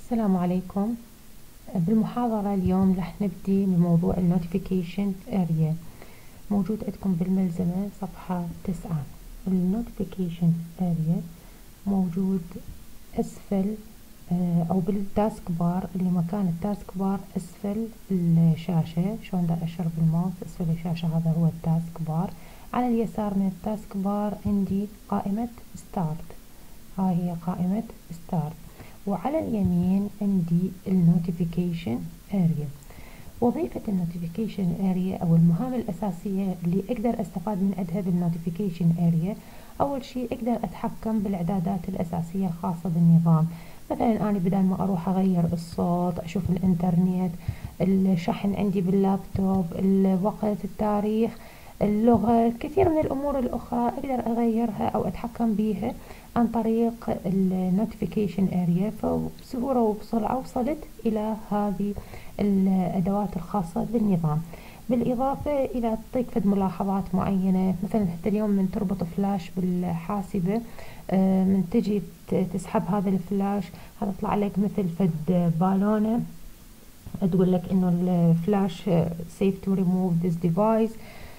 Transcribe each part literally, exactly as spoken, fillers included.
السلام عليكم. بالمحاضرة اليوم رح نبدي بموضوع النوتيفيكيشن اريا. موجود عندكم بالملزمة صفحة تسعة. النوتيفيكيشن اريا موجود أسفل أو بالتاسك بار، اللي مكان التاسك بار أسفل الشاشة. شلون دا أشر بالماوس أسفل الشاشة، هذا هو التاسك بار. على اليسار من التاسك بار عندي قائمة ستارت، هاي هي قائمة ستارت. وعلى اليمين عندي النوتيفيكيشن اريا. وظيفة النوتيفيكيشن اريا او المهام الاساسية اللي اقدر استفاد من عندها بالنوتيفيكيشن اريا، اول شيء اقدر اتحكم بالاعدادات الاساسية الخاصة بالنظام. مثلا انا بدل ما اروح اغير الصوت، اشوف الانترنت، الشحن عندي باللابتوب، الوقت، التاريخ، اللغة، كثير من الامور الاخرى اقدر اغيرها او اتحكم بيها عن طريق النوتيفيكيشن اريا. فبسهولة وبسرعة وصلت الى هذه الادوات الخاصة بالنظام. بالاضافة الى تعطيك فد ملاحظات معينة، مثلا حتى اليوم من تربط فلاش بالحاسبة، من تجي تسحب هذا الفلاش، هذا يطلع لك مثل فد بالونة تقول لك انه الفلاش safe to remove this device.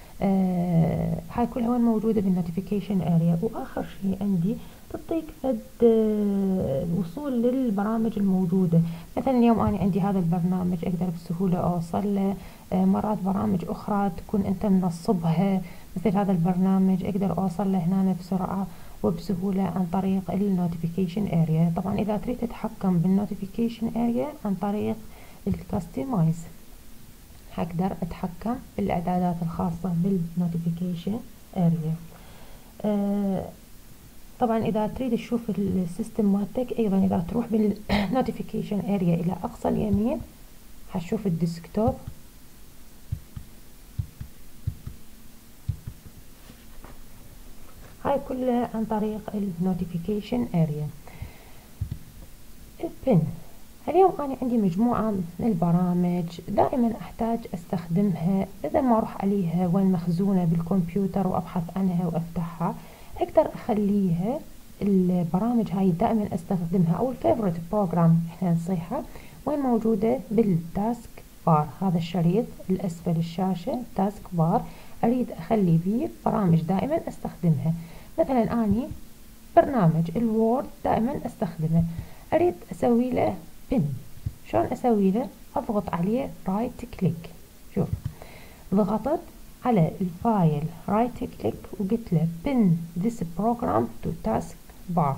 آه هاي كلها وين موجودة بالنوتيفيكيشن اريا. واخر شيء عندي تعطيك فد آه وصول للبرامج الموجودة. مثلا اليوم انا عندي هذا البرنامج اقدر بسهولة اوصل له. آه مرات برامج اخرى تكون انت منصبها مثل هذا البرنامج اقدر اوصل له هنا بسرعة وبسهولة عن طريق النوتيفيكيشن اريا. طبعا اذا تريد تتحكم بالنوتيفيكيشن اريا عن طريق الكاستمايز، هقدر اتحكم بالاعدادات الخاصة بالنوتيفيكيشن اريا. آه طبعا اذا تريد تشوف السيستم مالتك، ايضا اذا تروح بالنوتيفيكيشن اريا الى اقصى اليمين هتشوف الديسكتوب. هاي كلها عن طريق النوتيفيكيشن اريا. البن، اليوم أنا عندي مجموعة من البرامج دائما أحتاج أستخدمها. بدل ما أروح عليها وين مخزونة بالكمبيوتر وأبحث عنها وأفتحها، أقدر أخليها البرامج هاي دائما أستخدمها، أو الفيفوريت بروجرام إحنا نصيحها، وين موجودة بالتاسك بار. هذا الشريط الأسفل الشاشة تاسك بار، أريد أخلي بيه برامج دائما أستخدمها. مثلا أني برنامج الوورد دائما أستخدمه، أريد أسوي له بن. شلون أسوي له؟ أضغط عليه رايت كليك. شوف، ضغطت على الفايل رايت كليك وقلت له بن this program to task bar.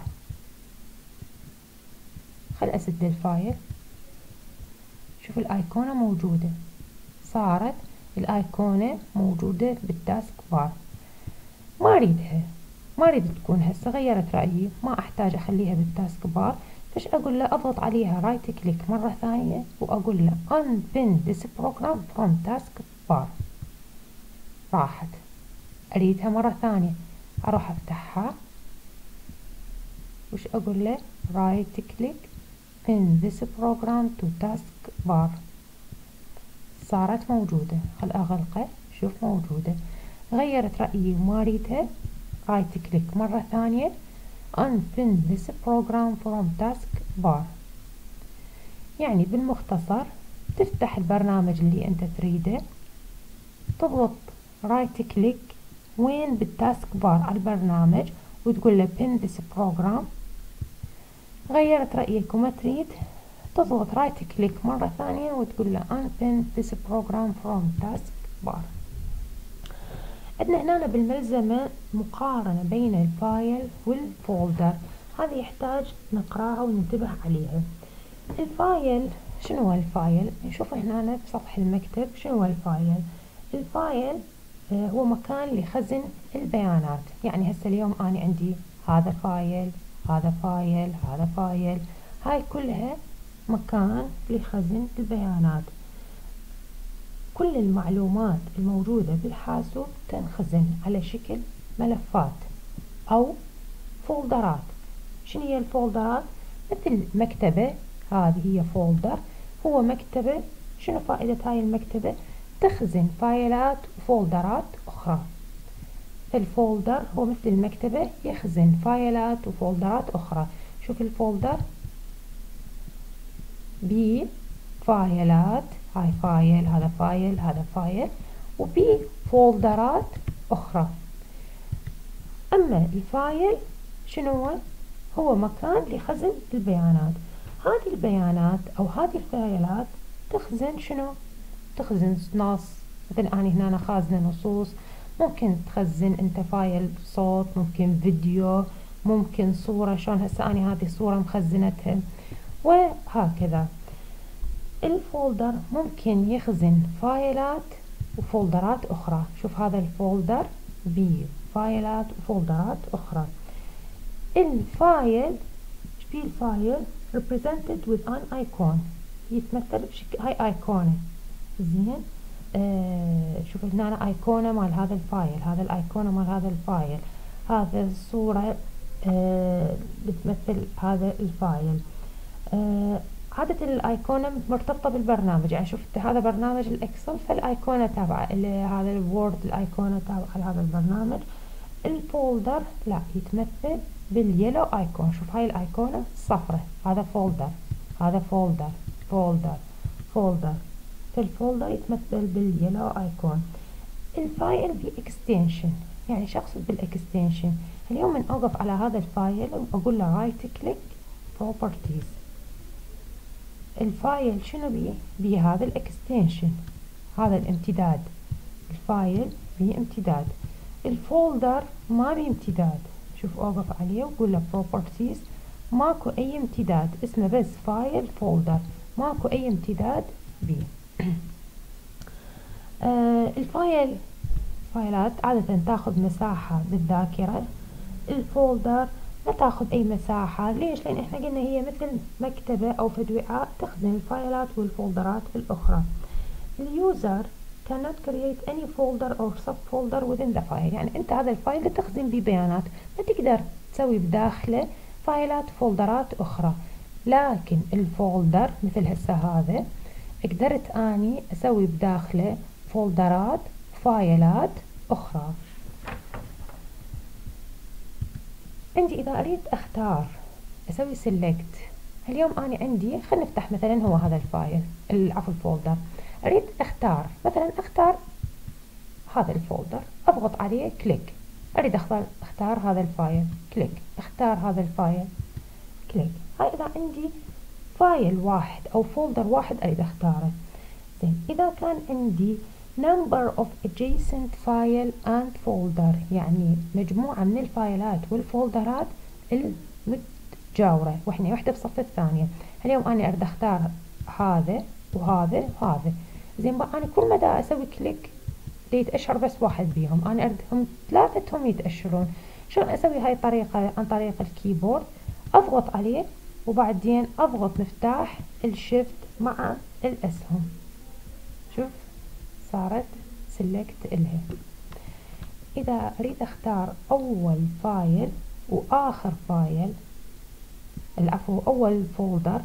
خل أسد الفايل. شوف الآيقونة موجودة، صارت الآيقونة موجودة بالتاسك بار. ما أريدها، ما أريد تكون هسه، غيرت رأيي، ما أحتاج أخليها بالتاسك بار. فش أقول له؟ أضغط عليها رايت كليك مرة ثانية وأقول له unpin this program from task bar. راحت. أريدها مرة ثانية، أروح أفتحها، وش أقول له؟ رايت كليك pin this program to task bar. صارت موجودة. خل أغلقه. شوف موجودة. غيرت رأيي وما أريدها، رايت كليك مرة ثانية unpin this program from task bar. يعني بالمختصر تفتح البرنامج اللي انت تريده، تضغط رايت كليك وين بالتاسك بار على البرنامج وتقول له pin this program. غيرت رأيك وما تريد، تضغط رايت كليك مرة ثانية وتقول له unpin this program from task bar. عندنا هنا بالملزمة مقارنة بين الفايل والفولدر، هذه يحتاج نقراها وننتبه عليها. الفايل، شنو هو الفايل؟ نشوف هنا بسطح المكتب. شنو هو الفايل؟ الفايل هو مكان لخزن البيانات. يعني هسه اليوم أنا عندي هذا فايل، هذا فايل، هذا فايل، هاي كلها مكان لخزن البيانات. كل المعلومات الموجودة بالحاسوب تنخزن على شكل ملفات أو فولدرات. شنو هي الفولدرات؟ مثل مكتبة، هذه هي فولدر، هو مكتبة. شنو فائدة هاي المكتبة؟ تخزن فايلات وفولدرات أخرى. الفولدر هو مثل المكتبة، يخزن فايلات وفولدرات أخرى. شوف الفولدر بي فايلات، هاي فايل، هذا فايل، هذا فايل، وبي فولدرات أخرى. أما الفايل شنو هو؟ هو مكان لخزن البيانات. هذه البيانات أو هذه الفايلات تخزن شنو؟ تخزن نص، مثل أنا هنا خازنة نصوص، ممكن تخزن أنت فايل صوت، ممكن فيديو، ممكن صورة، شلون هسه أنا هذه صورة مخزنتها، وهكذا. الفولدر ممكن يخزن فايلات وفولدرات أخرى. شوف هذا الفولدر بيه فايلات وفولدرات أخرى. الفايل في الفايل represented with an icon، يتمثل بشكل هاي ايقونة. زين، آه شوف هنا أنا ايقونة مال هذا الفايل، هذا الايقونة مال هذا الفايل، هذا الصورة آه بتمثل هذا الفايل. آه عادة الايقونة مرتبطة بالبرنامج، يعني شفت هذا برنامج الاكسل فالايقونة تابعة، هذا الوورد الايقونة تابعة لهذا البرنامج. الفولدر لا، يتمثل باليلو ايكون. شوف هاي الايقونة الصفرة، هذا فولدر، هذا فولدر، فولدر، فولدر، فالفولدر يتمثل باليلو ايكون. الفايل باكستنشن، يعني شخص بالاكستنشن. اليوم من اوقف على هذا الفايل واقول له رايت كليك بروبرتيز، الفايل شنو بيه؟ بيه هذا الاكستنشن، هذا الامتداد. الفايل بيه امتداد. الفولدر ما بيه امتداد. شوف اوقف عليه وقول له بروبرتيز، ماكو اي امتداد، اسمه بس فايل فولدر، ماكو اي امتداد بيه. آه الفايل فايلات عادة تاخذ مساحة بالذاكرة. الفولدر لا تاخذ اي مساحة. ليش؟ لان احنا قلنا هي مثل مكتبة او فد وعاء تخزن الفايلات والفولدرات الاخرى. اليوزر cannot create any folder or subfolder within the file، يعني انت هذا الفايل تخزن به بيانات، ما تقدر تسوي بداخله فايلات فولدرات اخرى. لكن الفولدر مثل هسه هذا قدرت اني اسوي بداخله فولدرات فايلات اخرى. عندي اذا اريد اختار اسوي سيلكت، اليوم انا عندي خلينا نفتح مثلا هو هذا الفايل، عفوا الفولدر، اريد اختار مثلا اختار هذا الفولدر، اضغط عليه كليك، اريد اختار اختار هذا الفايل كليك، اختار هذا الفايل كليك. هاي اذا عندي فايل واحد او فولدر واحد اريد اختاره. زين، اذا كان عندي number of adjacent file and folder، يعني مجموعة من الفايلات والفولدرات المتجاورة، واحنا وحدة بصف الثانية. اليوم انا اريد اختار هذا وهذا وهذا. زين بقى انا كل ما دا اسوي كليك يتأشر بس واحد بيهم، انا اردهم ثلاثتهم يتأشرون. شلون اسوي هاي الطريقة؟ عن طريق الكيبورد، اضغط عليه وبعدين اضغط مفتاح الشيفت مع الاسهم. شوف صارت سلكت إلها. إذا أريد أختار أول فايل وآخر فايل، العفو أول فولدر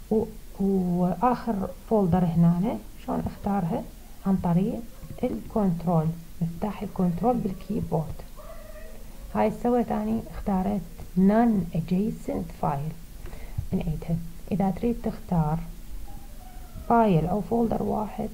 وآخر فولدر هنا، شلون أختارها؟ عن طريق الكنترول، مفتاح الكنترول بالكيبورد. هاي سويت أني اختارت non adjacent file. نعيدها. إذا تريد تختار فايل أو فولدر واحد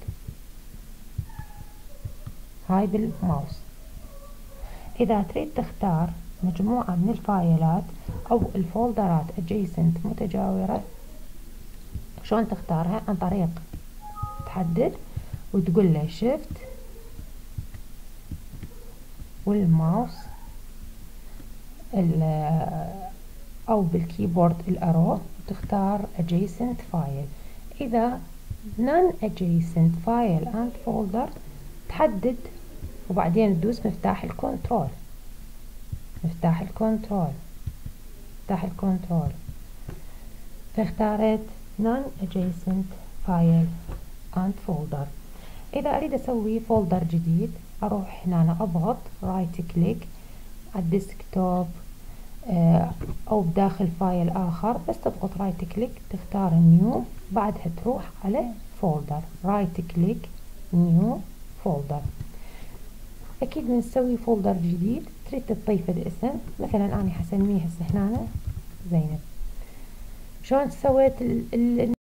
هاي بالماوس. إذا تريد تختار مجموعة من الفايلات أو الفولدرات adjacent متجاورة، شلون تختارها؟ عن طريق تحدد وتقول له shift والماوس أو بالكيبورد الأرو وتختار adjacent file. إذا non adjacent file and folder تحدد وبعدين تدوس مفتاح الكنترول، مفتاح الكنترول، مفتاح الكنترول، فاختارت non adjacent file and folder. إذا أريد أسوي فولدر جديد أروح هنا أضغط رايت كليك على الديسكتوب أو بداخل فايل آخر، بس تضغط رايت كليك تختار نيو، بعدها تروح على فولدر، رايت كليك نيو فولدر. أكيد من تسوي فولدر جديد تريد تضيف الاسم، مثلا أنا حسميه هسه هنا زينب. شلون سويت ال